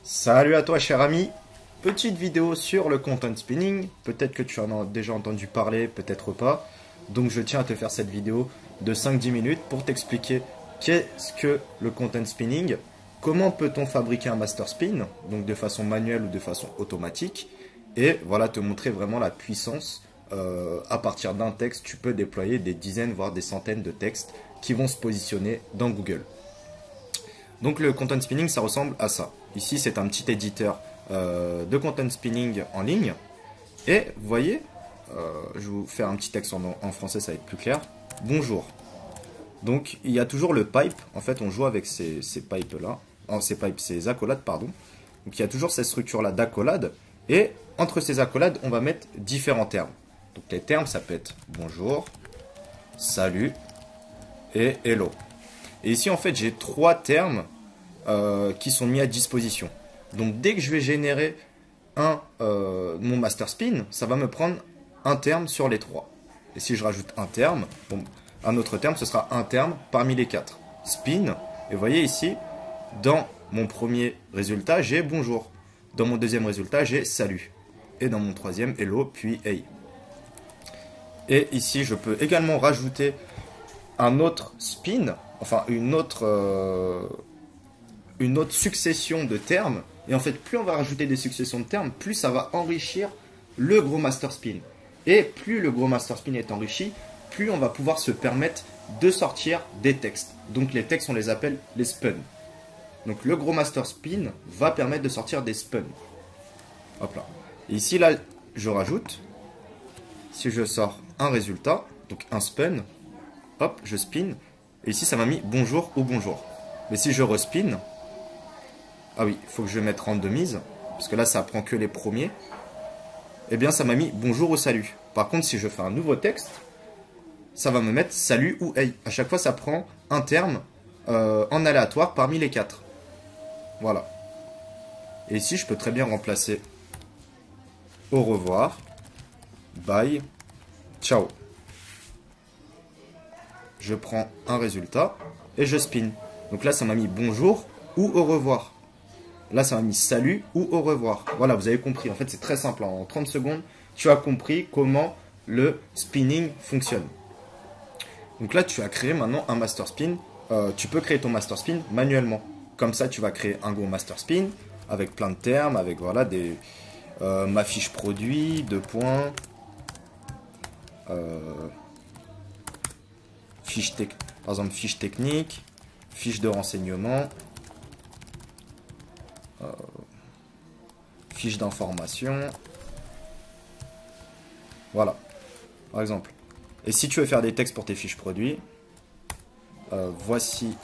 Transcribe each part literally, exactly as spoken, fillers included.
Salut à toi cher ami, petite vidéo sur le content spinning, peut-être que tu en as déjà entendu parler, peut-être pas, donc je tiens à te faire cette vidéo de cinq à dix minutes pour t'expliquer qu'est-ce que le content spinning, comment peut-on fabriquer un master spin, donc de façon manuelle ou de façon automatique, et voilà te montrer vraiment la puissance, euh, à partir d'un texte tu peux déployer des dizaines voire des centaines de textes qui vont se positionner dans Google. Donc le content spinning, ça ressemble à ça. Ici, c'est un petit éditeur euh, de content spinning en ligne. Et vous voyez, euh, je vais vous faire un petit texte en, en français, ça va être plus clair. Bonjour. Donc il y a toujours le pipe. En fait, on joue avec ces, ces pipes-là. Oh, ces pipes, ces accolades, pardon. Donc il y a toujours cette structure-là d'accolades. Et entre ces accolades, on va mettre différents termes. Donc les termes, ça peut être bonjour, salut et hello. Et ici, en fait, j'ai trois termes euh, qui sont mis à disposition. Donc, dès que je vais générer un, euh, mon master spin, ça va me prendre un terme sur les trois. Et si je rajoute un terme, bon, un autre terme, ce sera un terme parmi les quatre. Spin, et vous voyez ici, dans mon premier résultat, j'ai bonjour. Dans mon deuxième résultat, j'ai salut. Et dans mon troisième, hello, puis hey. Et ici, je peux également rajouter un autre spin, enfin une autre, euh, une autre succession de termes. Et en fait, plus on va rajouter des successions de termes, plus ça va enrichir le gros master spin. Et plus le gros master spin est enrichi, plus on va pouvoir se permettre de sortir des textes. Donc les textes, on les appelle les spun. Donc le gros master spin va permettre de sortir des spun. Hop là. Et ici, là, je rajoute, si je sors un résultat, donc un spun, hop, je spin. Et ici, ça m'a mis bonjour ou bonjour. Mais si je respin, ah oui, il faut que je mette randomise, parce que là, ça prend que les premiers. Eh bien, ça m'a mis bonjour ou salut. Par contre, si je fais un nouveau texte, ça va me mettre salut ou hey. À chaque fois, ça prend un terme euh, en aléatoire parmi les quatre. Voilà. Et ici, je peux très bien remplacer au revoir, bye, ciao. Je prends un résultat et je spin. Donc là, ça m'a mis bonjour ou au revoir. Là, ça m'a mis salut ou au revoir. Voilà, vous avez compris. En fait, c'est très simple. En trente secondes, tu as compris comment le spinning fonctionne. Donc là, tu as créé maintenant un master spin. Euh, tu peux créer ton master spin manuellement. Comme ça, tu vas créer un gros master spin avec plein de termes, avec voilà des euh, ma fiche produit, deux points. Euh, Fiche tec... Par exemple, fiche technique, fiche de renseignement, euh, fiche d'information. Voilà, par exemple. Et si tu veux faire des textes pour tes fiches produits, euh, voici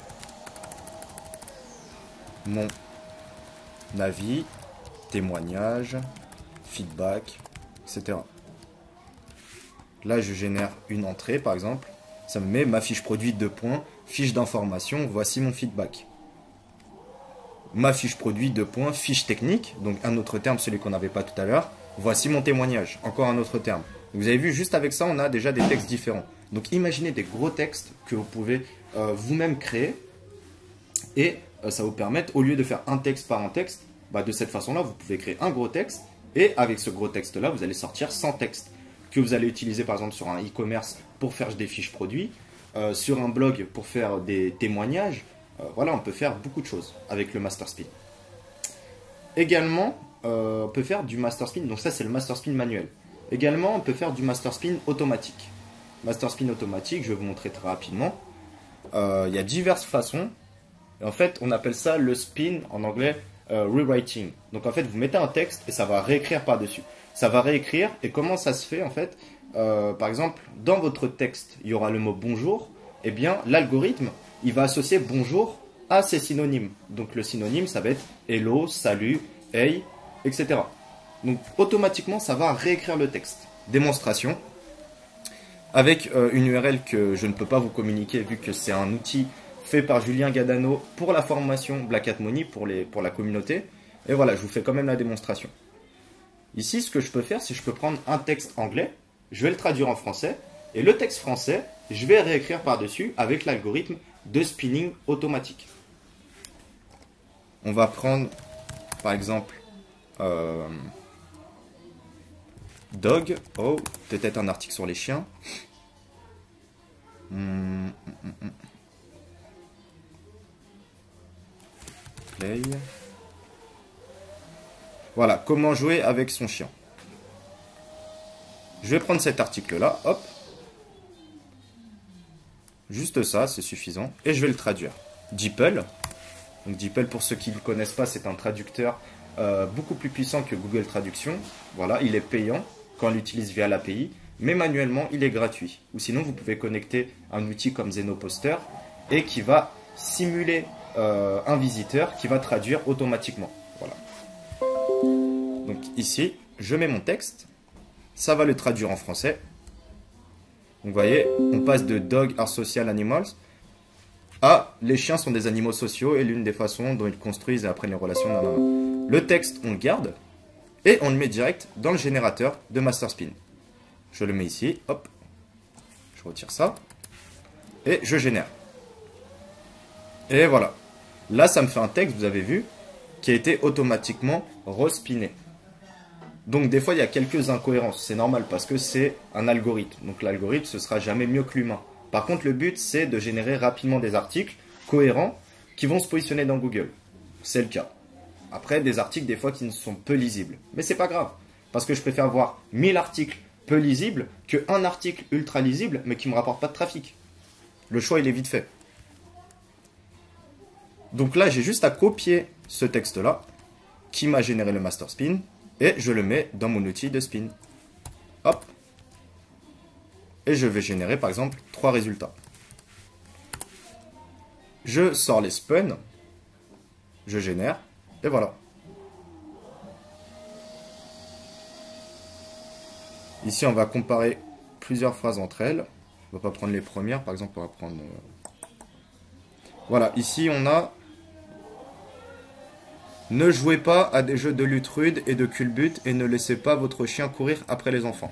mon avis, témoignage, feedback, et cetera. Là, je génère une entrée, par exemple. Ça me met ma fiche produit deux points, fiche d'information, voici mon feedback. Ma fiche produit deux points, fiche technique, donc un autre terme, celui qu'on n'avait pas tout à l'heure, voici mon témoignage, encore un autre terme. Vous avez vu, juste avec ça, on a déjà des textes différents. Donc imaginez des gros textes que vous pouvez euh, vous-même créer, et euh, ça vous permettre, au lieu de faire un texte par un texte, bah, de cette façon-là, vous pouvez créer un gros texte, et avec ce gros texte-là, vous allez sortir cent textes. Que vous allez utiliser par exemple sur un e-commerce pour faire des fiches produits, euh, sur un blog pour faire des témoignages. Euh, voilà, on peut faire beaucoup de choses avec le master spin. Également, euh, on peut faire du master spin, donc ça c'est le master spin manuel. Également, on peut faire du master spin automatique. Master spin automatique, je vais vous montrer très rapidement. Euh, il y a diverses façons. Et en fait, on appelle ça le spin en anglais euh, rewriting. Donc en fait, vous mettez un texte et ça va réécrire par-dessus. Ça va réécrire, et comment ça se fait en fait euh, par exemple, dans votre texte, il y aura le mot bonjour, et eh bien l'algorithme, il va associer bonjour à ses synonymes. Donc le synonyme, ça va être hello, salut, hey, et cetera. Donc automatiquement, ça va réécrire le texte. Démonstration, avec euh, une U R L que je ne peux pas vous communiquer, vu que c'est un outil fait par Julien Gadano pour la formation Black Hat Money, pour, les, pour la communauté. Et voilà, je vous fais quand même la démonstration. Ici, ce que je peux faire, c'est que je peux prendre un texte anglais, je vais le traduire en français, et le texte français, je vais réécrire par-dessus avec l'algorithme de spinning automatique. On va prendre par exemple, euh, dog, oh, peut-être un article sur les chiens. Hum, hum, hum. Play. Voilà, comment jouer avec son chien. Je vais prendre cet article-là, hop. Juste ça, c'est suffisant. Et je vais le traduire. DeepL. Donc DeepL, pour ceux qui ne le connaissent pas, c'est un traducteur euh, beaucoup plus puissant que Google Traduction. Voilà, il est payant quand on l'utilise via l'A P I, mais manuellement, il est gratuit. Ou sinon, vous pouvez connecter un outil comme Zenoposter et qui va simuler euh, un visiteur qui va traduire automatiquement. Voilà. Donc ici, je mets mon texte. Ça va le traduire en français. Donc, vous voyez, on passe de dog are social animals à les chiens sont des animaux sociaux et l'une des façons dont ils construisent et apprennent les relations. Nan, nan, nan. Le texte, on le garde et on le met direct dans le générateur de MasterSpin. Je le mets ici, hop, je retire ça et je génère. Et voilà. Là, ça me fait un texte, vous avez vu, qui a été automatiquement respiné. Donc des fois, il y a quelques incohérences. C'est normal parce que c'est un algorithme. Donc l'algorithme, ce sera jamais mieux que l'humain. Par contre, le but, c'est de générer rapidement des articles cohérents qui vont se positionner dans Google. C'est le cas. Après, des articles, des fois, qui ne sont peu lisibles. Mais c'est pas grave. Parce que je préfère avoir mille articles peu lisibles qu'un article ultra lisible, mais qui ne me rapporte pas de trafic. Le choix, il est vite fait. Donc là, j'ai juste à copier ce texte-là qui m'a généré le master spin. Et je le mets dans mon outil de spin. Hop. Et je vais générer par exemple trois résultats. Je sors les spawns. Je génère. Et voilà. Ici, on va comparer plusieurs phrases entre elles. On ne va pas prendre les premières. Par exemple, on va prendre... Voilà. Ici, on a... Ne jouez pas à des jeux de lutte rude et de culbute et ne laissez pas votre chien courir après les enfants.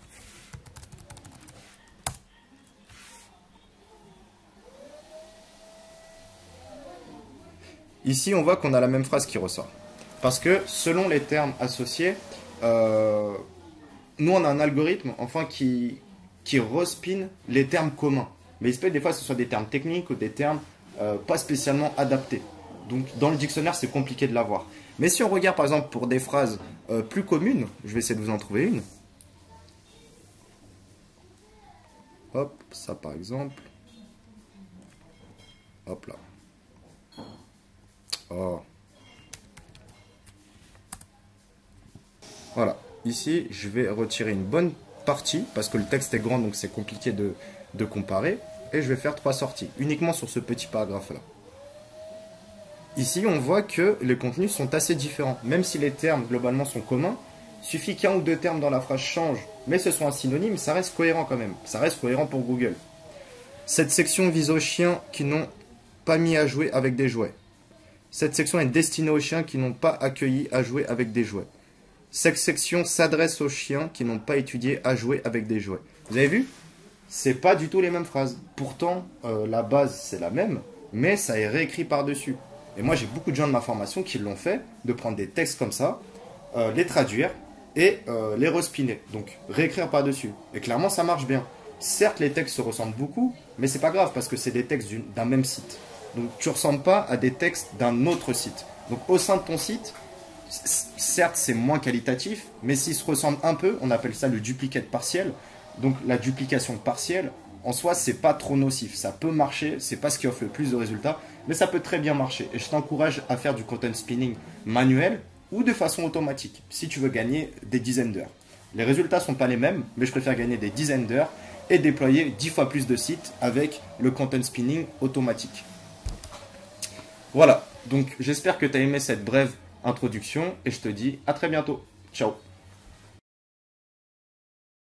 Ici, on voit qu'on a la même phrase qui ressort. Parce que selon les termes associés, euh, nous on a un algorithme enfin qui, qui respine les termes communs. Mais il se peut des fois que ce soit des termes techniques ou des termes euh, pas spécialement adaptés. Donc dans le dictionnaire, c'est compliqué de l'avoir. Mais si on regarde par exemple pour des phrases euh, plus communes, je vais essayer de vous en trouver une. Hop, ça par exemple. Hop là. Oh. Voilà. Ici, je vais retirer une bonne partie parce que le texte est grand, donc c'est compliqué de, de comparer. Et je vais faire trois sorties, uniquement sur ce petit paragraphe-là. Ici, on voit que les contenus sont assez différents. Même si les termes, globalement, sont communs, il suffit qu'un ou deux termes dans la phrase changent, mais ce soit un synonyme, ça reste cohérent quand même. Ça reste cohérent pour Google. Cette section vise aux chiens qui n'ont pas mis à jouer avec des jouets. Cette section est destinée aux chiens qui n'ont pas accueilli à jouer avec des jouets. Cette section s'adresse aux chiens qui n'ont pas étudié à jouer avec des jouets. Vous avez vu? C'est pas du tout les mêmes phrases. Pourtant, euh, la base, c'est la même, mais ça est réécrit par-dessus. Et moi, j'ai beaucoup de gens de ma formation qui l'ont fait, de prendre des textes comme ça, euh, les traduire et euh, les respiner. Donc, réécrire par-dessus. Et clairement, ça marche bien. Certes, les textes se ressemblent beaucoup, mais c'est pas grave parce que c'est des textes d'un même site. Donc, tu ne ressembles pas à des textes d'un autre site. Donc, au sein de ton site, certes, c'est moins qualitatif, mais s'ils se ressemblent un peu, on appelle ça le duplicate partiel. Donc, la duplication partielle, en soi, c'est pas trop nocif. Ça peut marcher, c'est pas ce qui offre le plus de résultats, mais ça peut très bien marcher. Et je t'encourage à faire du content spinning manuel ou de façon automatique, si tu veux gagner des dizaines d'heures. Les résultats sont pas les mêmes, mais je préfère gagner des dizaines d'heures et déployer dix fois plus de sites avec le content spinning automatique. Voilà, donc j'espère que tu as aimé cette brève introduction et je te dis à très bientôt. Ciao.